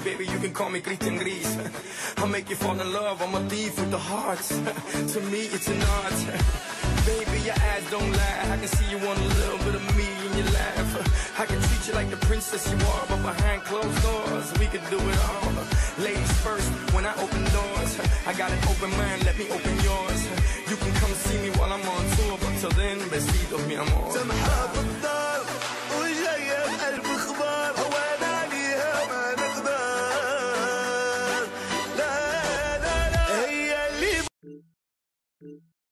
baby, you can call me Christian Gris. I'll make you fall in love, I'm a thief with the hearts. To me, it's an art. Baby, your eyes don't lie. I can see you want a little bit of me in your laugh. I can treat you like the princess you are, but behind closed doors, we could do it all. Ladies first, when I open doors, I got an open mind, let me open yours. You can come see me while I'm on tour, but till then, besitos, mi amor.